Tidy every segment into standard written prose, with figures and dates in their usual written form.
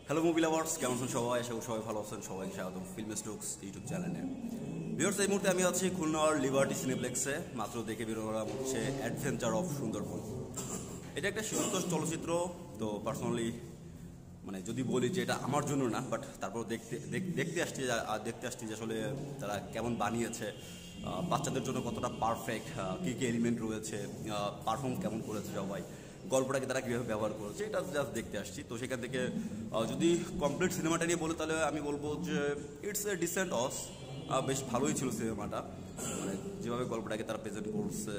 Hello movie lovers, কেমন আছেন সবাই? আশা করি সবাই ভালো আছেন। সবাইকে স্বাগতম ফিল্মি স্ট্রোকস ইউটিউব চ্যানেলে। ভিউয়ার্স, এই মুহূর্তে আমি আছি খুলনার লিবার্টি সিনেপ্লেক্সে। মাত্র দেখে বেরোলাম হচ্ছে অ্যাডভেঞ্চার অফ সুন্দরবন। এটা একটা শিশুতোষ চলচ্চিত্র। তো পার্সোনালি মানে যদি বলি যে এটা আমার জন্য না, বাট তারপর দেখতে আসছি যে আসলে তারা কেমন বানিয়েছে, বাচ্চাদের জন্য কতটা পারফেক্ট, কী কী এলিমেন্ট রয়েছে, পারফর্ম কেমন করেছে সবাই, গল্পটাকে তারা কীভাবে ব্যবহার করেছে, এটা জাস্ট দেখতে আসছি। তো সেখান থেকে যদি কমপ্লিট সিনেমাটা নিয়ে বলি তাহলে আমি বলবো যে ইটস এ ডিসেন্ট অস। বেশ ভালোই ছিল সিনেমাটা, মানে যেভাবে গল্পটাকে তারা প্রেজেন্ট করছে,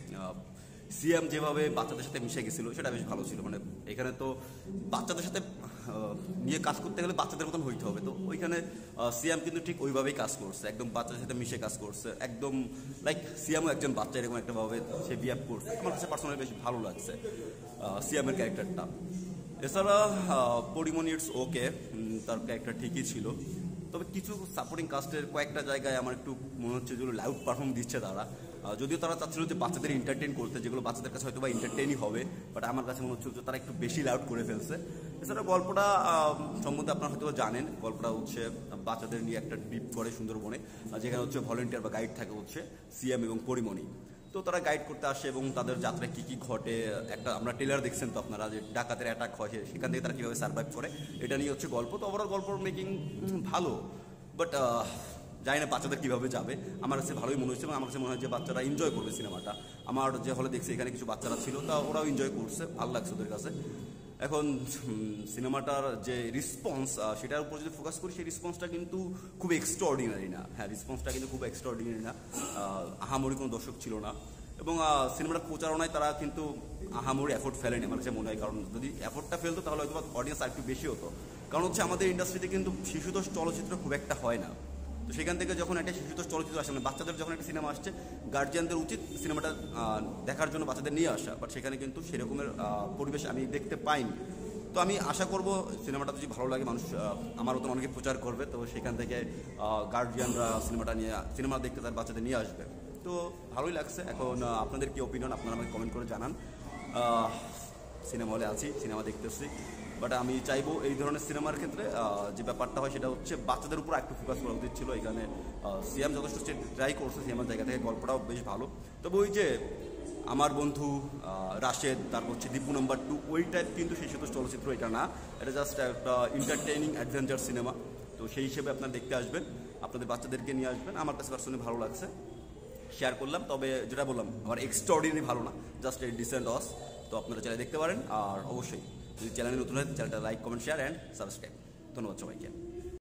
সিএম যেভাবে বাচ্চাদের সাথে মিশে গেছিল সেটা বেশ ভালো ছিল। মানে এখানে তো বাচ্চাদের সাথে নিয়ে কাজ করতে গেলে বাচ্চাদের মতন হইতে হবে, তো ওইখানে সিএম কিন্তু ঠিক ওইভাবেই কাজ করছে, একদম বাচ্চাদের সাথে মিশে কাজ করছে, একদম লাইক সিএমও একজন বাচ্চা এরকম একটা ভাবে সে বিহেভ করছে। আমার কাছে পার্সোনালি বেশ ভালো লাগছে সিএমের ক্যারেক্টারটা। এছাড়া পরিমণি ইটস ওকে, তার ক্যারেক্টার ঠিকই ছিল, তবে কিছু সাপোর্টিং কাস্টের কয়েকটা জায়গায় আমার একটু মনে হচ্ছে যেগুলো লাউড পারফর্ম দিচ্ছে তারা, যদিও তারা চাচ্ছিল যে বাচ্চাদের এন্টারটেইন করতে, যেগুলো বাচ্চাদের কাছে হয়তো বা এন্টারটেইনই হবে, বাট আমার কাছে মনে হচ্ছে যে তারা একটু বেশি লাউড করে ফেলছে। এছাড়া গল্পটা সম্বন্ধে আপনারা হয়তো জানেন, গল্পটা হচ্ছে বাচ্চাদের নিয়ে একটা ট্রিপ করে সুন্দরবনে, যেখানে হচ্ছে ভলেন্টিয়ার বা গাইড থাকে হচ্ছে সিএম এবং পরিমণি। তো তারা গাইড করতে আসে এবং তাদের যাত্রায় কী কী ঘটে, একটা আমরা ট্রেলার দেখছেন তো আপনারা, যে ডাকাতের অ্যাটাক হয় সেখান থেকে তারা কীভাবে সার্ভাইভ করে, এটা নিয়ে হচ্ছে গল্প। তো ওভারঅল গল্প মেকিং ভালো, বাট জানি না বাচ্চাদের কীভাবে যাবে। আমার কাছে ভালোই মনে হচ্ছে এবং আমার কাছে মনে হয় যে বাচ্চারা এনজয় করবে সিনেমাটা। আমার যে হলে দেখছি এখানে কিছু বাচ্চারা ছিল, তা ওরাও এনজয় করছে, ভালো লাগছে ওদের কাছে। এখন সিনেমাটার যে রেসপন্স, সেটার উপর যদি ফোকাস করি, সেই রেসপন্সটা কিন্তু খুব এক্সট্রাঅর্ডিনারি না। হ্যাঁ, রেসপন্সটা কিন্তু খুব এক্সট্রাঅর্ডিনারি না, আহামরি কোনো দর্শক ছিল না। এবং সিনেমাটার প্রচারণায় তারা কিন্তু আহামরি এফোর্ট ফেলেনি আমার কাছে মনে হয়, কারণ যদি এফোর্টটা ফেলতো তাহলে হয়তো অডিয়েন্স আর একটু বেশি হতো। কারণ হচ্ছে আমাদের ইন্ডাস্ট্রিতে কিন্তু শিশুতোষ চলচ্চিত্র খুব একটা হয় না। তো সেখান থেকে যখন একটা শিশুতোষ চলচ্চিত্র আসে, মানে বাচ্চাদের যখন একটা সিনেমা আসছে, গার্জিয়ানদের উচিত সিনেমাটা দেখার জন্য বাচ্চাদের নিয়ে আসা, বাট সেখানে কিন্তু সেরকমের পরিবেশ আমি দেখতে পাইনি। তো আমি আশা করব সিনেমাটা যদি ভালো লাগে, মানুষ আমার মতন অনেকে প্রচার করবে, তো সেখান থেকে গার্জিয়ানরা সিনেমা দেখতে তার বাচ্চাদের নিয়ে আসবে। তো ভালোই লাগছে। এখন আপনাদের কি ওপিনিয়ন, আপনারা আমাকে কমেন্ট করে জানান। সিনেমা হলে আছি, সিনেমা দেখতেছি, বাট আমি চাইবো এই ধরনের সিনেমার ক্ষেত্রে যে ব্যাপারটা হয় সেটা হচ্ছে বাচ্চাদের উপর একটু ফোকাস করা উচিত ছিল। এখানে সিএম যথেষ্ট ট্রাই করছে, সিনেমার জায়গা থেকে গল্পটাও বেশ ভালো। তবে ওই যে আমার বন্ধু রাশেদ, তারপর হচ্ছে দীপু নাম্বার 2, ওই টাইপ কিন্তু সেই শুধু চলচ্চিত্র এটা না, এটা জাস্ট একটা এন্টারটেইনিং অ্যাডভেঞ্চার সিনেমা। তো সেই হিসেবে আপনারা দেখতে আসবেন, আপনাদের বাচ্চাদেরকে নিয়ে আসবেন। আমার কাছে পার্সোনালি ভালো লাগছে, শেয়ার করলাম। তবে যেটা বললাম, আমার এক্সট্রাঅর্ডিনারি ভালো না, জাস্ট এই ডিসেন্ট অস। তো আপনারা চ্যানেল দেখতে পারেন, আর অবশ্যই যদি চ্যানেলে নতুন হয় চ্যানেলটা like, comment, share and subscribe. ধন্যবাদ সবাইকে।